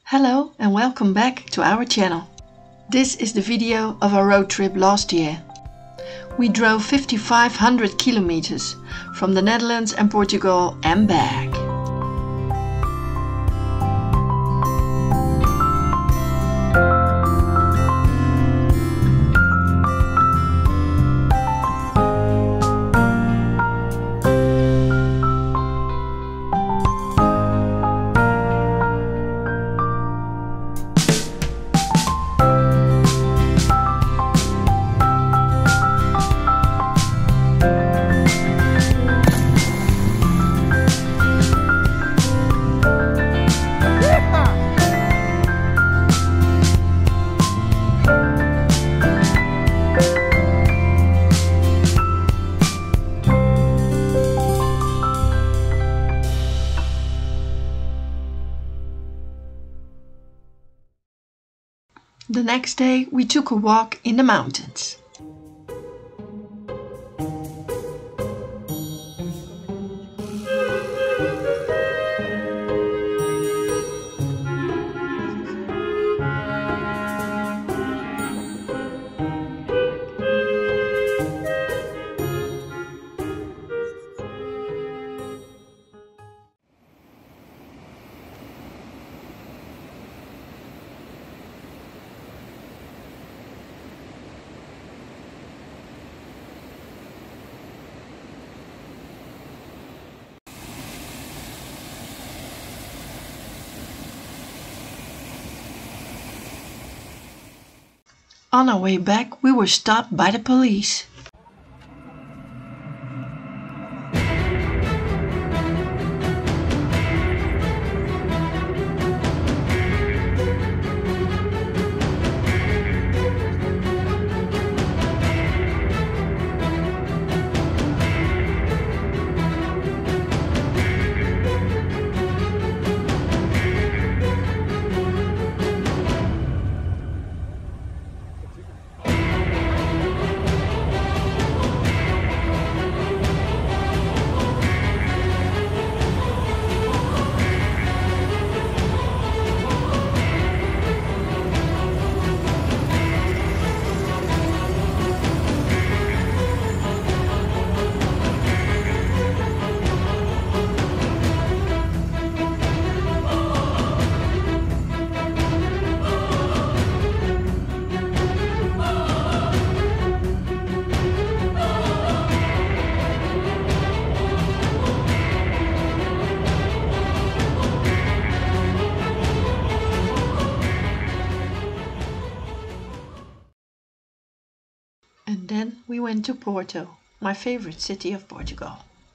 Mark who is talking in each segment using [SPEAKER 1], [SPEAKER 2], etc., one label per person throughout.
[SPEAKER 1] Hello and welcome back to our channel. This is the video of our road trip last year. We drove 5,500 kilometers from the Netherlands and Portugal and back. The next day we took a walk in the mountains. On our way back, we were stopped by the police. And then we went to Porto, my favorite city of Portugal.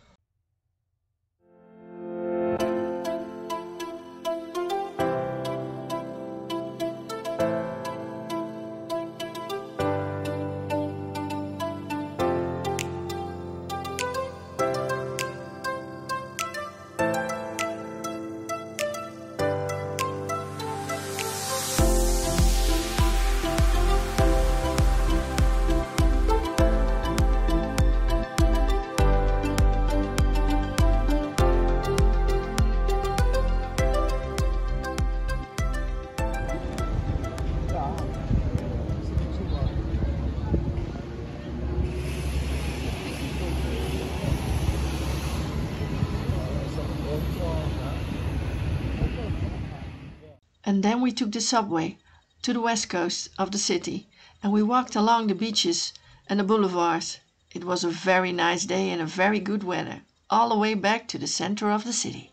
[SPEAKER 1] And then we took the subway to the west coast of the city and we walked along the beaches and the boulevards. It was a very nice day and a very good weather, all the way back to the center of the city.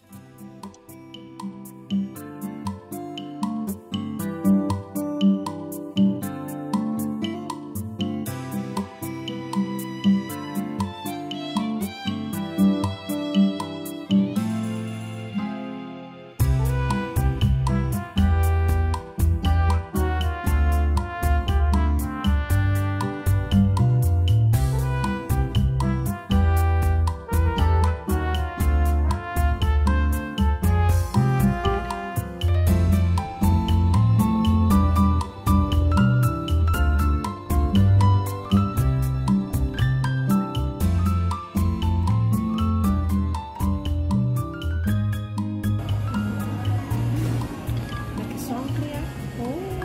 [SPEAKER 2] Sangria. Oh,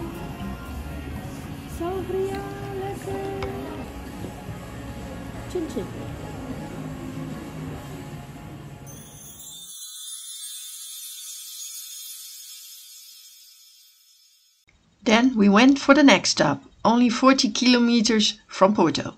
[SPEAKER 2] sangria, lekker. Chin chin.
[SPEAKER 1] Then we went for the next stop, only 40 kilometers from Porto.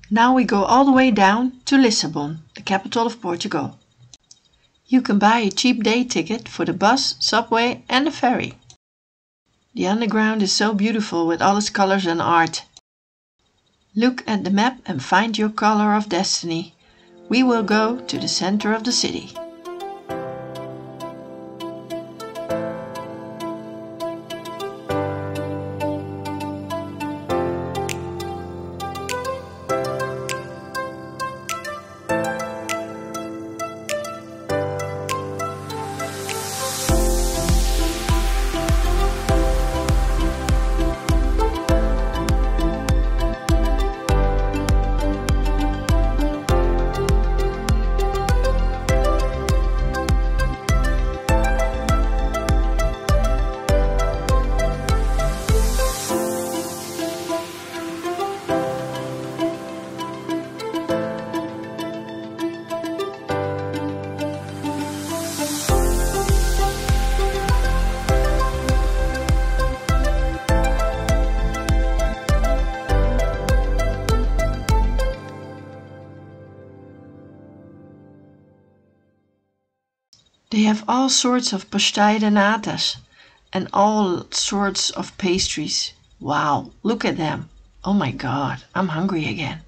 [SPEAKER 1] Now we go all the way down to Lissabon, the capital of Portugal. You can buy a cheap day ticket for the bus, subway and the ferry. The underground is so beautiful with all its colors and art. Look at the map and find your color of destiny. We will go to the center of the city. They have all sorts of pastéis de natas and all sorts of pastries. Wow, look at them. Oh my god, I'm hungry again.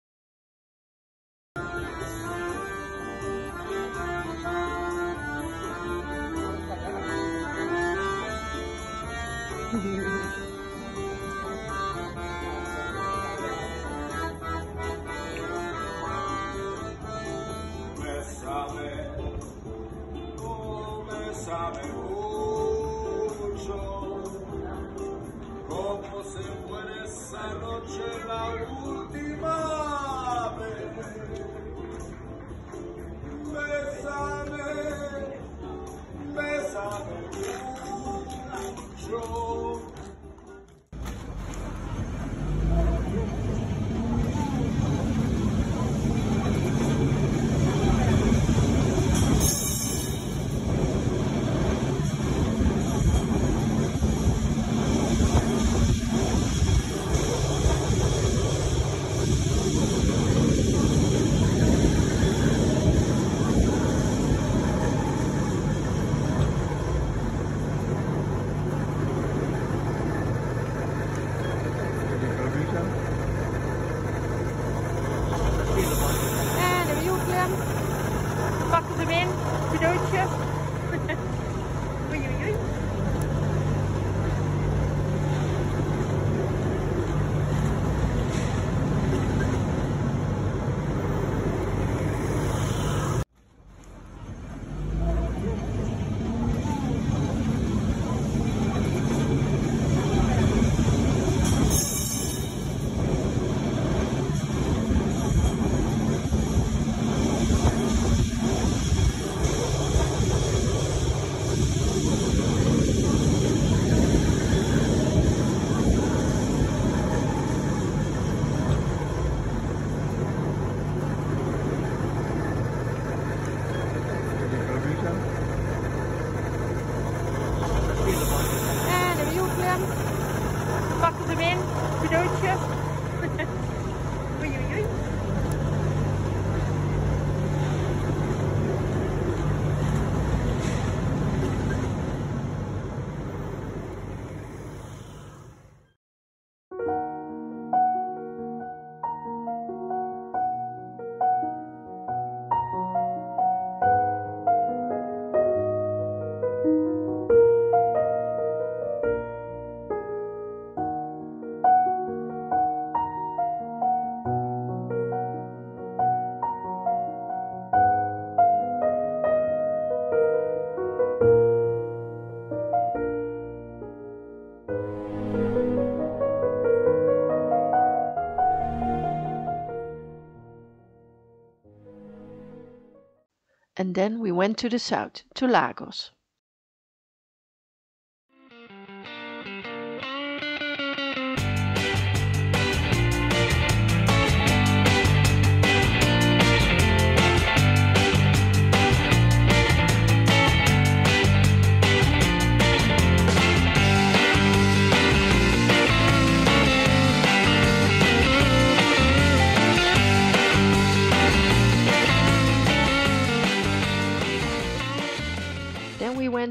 [SPEAKER 1] And then we went to the south, to Lagos.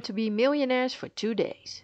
[SPEAKER 3] to be millionaires for 2 days.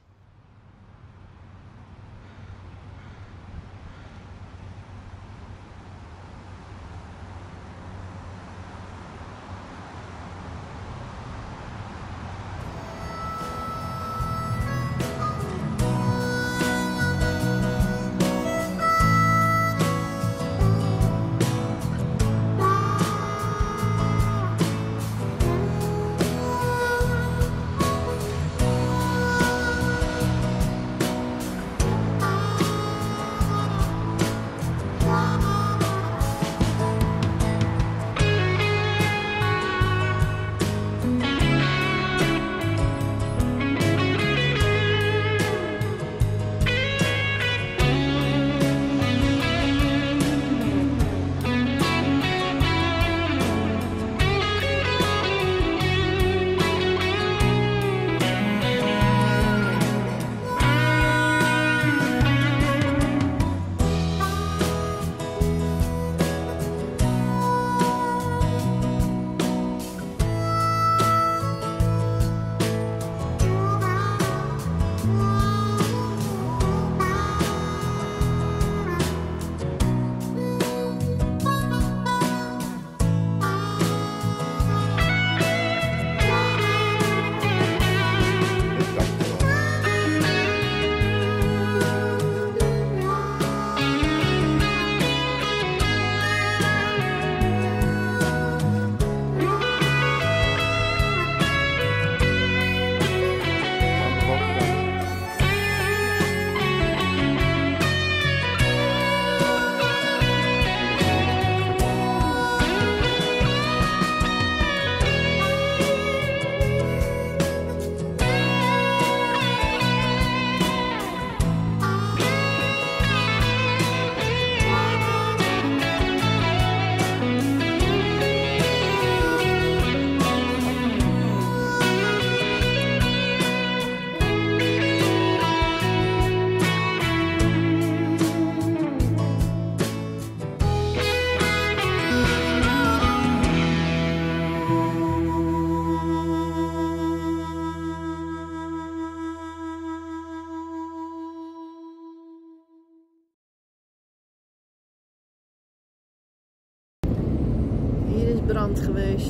[SPEAKER 1] Brand geweest.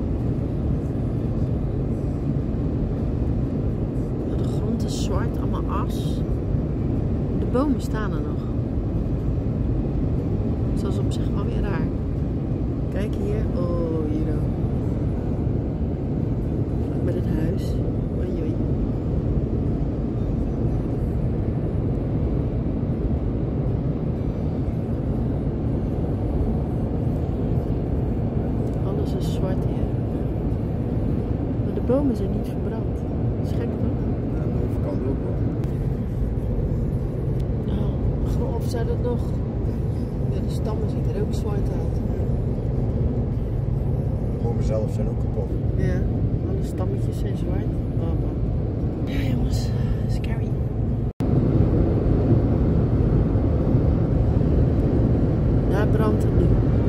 [SPEAKER 1] De grond is zwart, allemaal as. De bomen staan er nog. Dat is op zich wel weer raar. Kijk hier. Oh, hier ook. Met het huis. Oei, oei. Is zwart hier. Maar de bomen zijn niet verbrand. Dat is gek toch?
[SPEAKER 4] Ja, de overkant ook wel.
[SPEAKER 1] Nou, of zijn het nog? Ja, de stammen zien er ook zwart uit.
[SPEAKER 4] De bomen zelf zijn ook kapot.
[SPEAKER 1] Ja, alle stammetjes zijn zwart. Oh, man. Ja jongens, scary. Daar brandt het nu.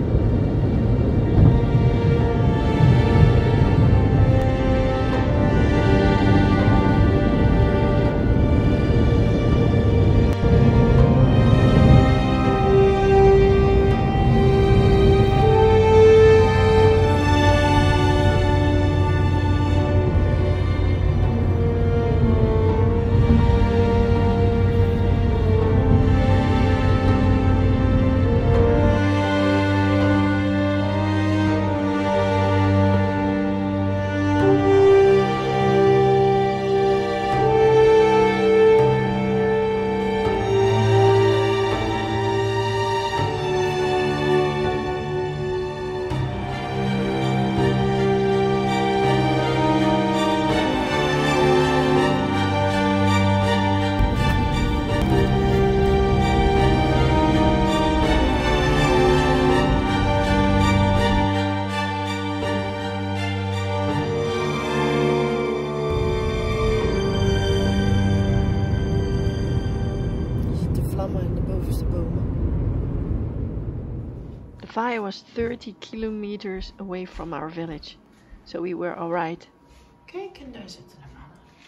[SPEAKER 1] fire was 30 kilometers away from our village, so we were alright. Kijk, en daar zitten de mannen.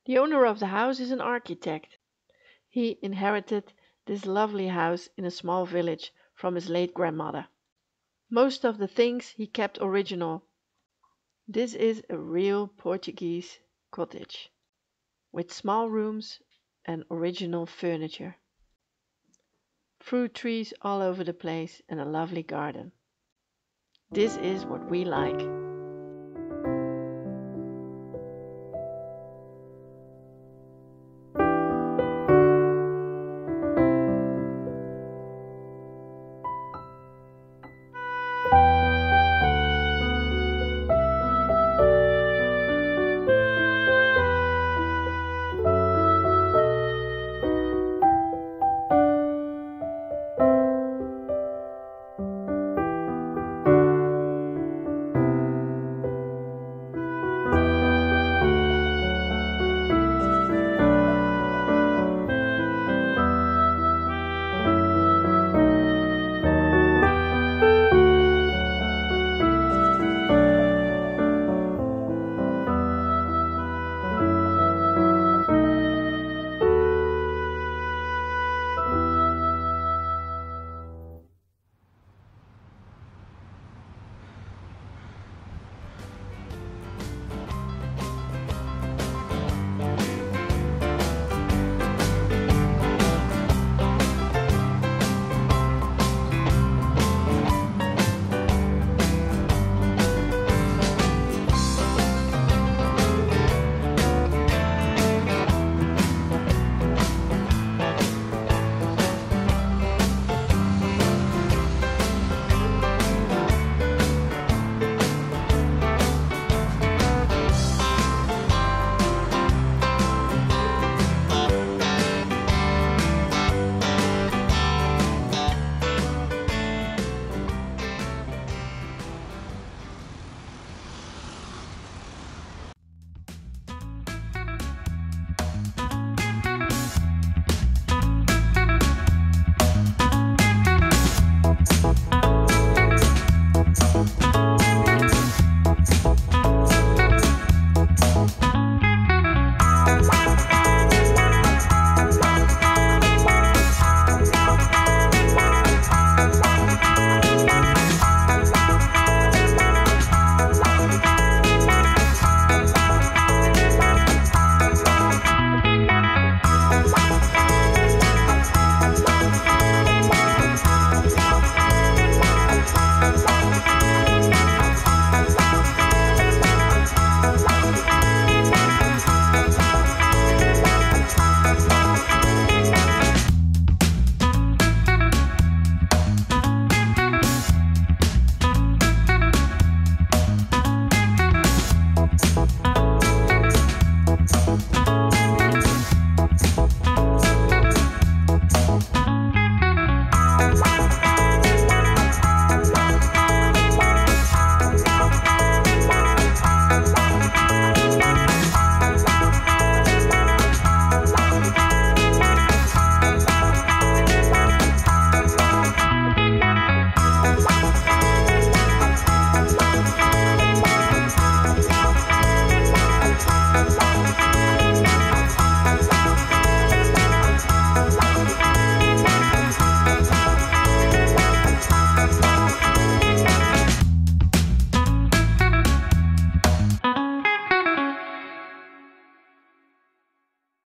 [SPEAKER 3] The owner of the house is an architect. He inherited this lovely house in a small village from his late grandmother. Most of the things he kept original. This is a real Portuguese cottage with small rooms and original furniture. Fruit trees all over the place and a lovely garden. This is what we like.